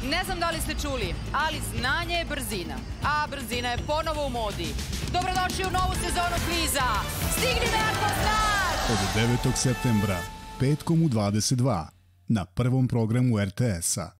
Ne znam da li ste čuli, ali znanje je brzina, a brzina je ponovo u modi. Dobrodošli u novu sezonu kviza. Stigni me ako znaš! Od 9. septembra, petkom u 22, na prvom programu RTS-a.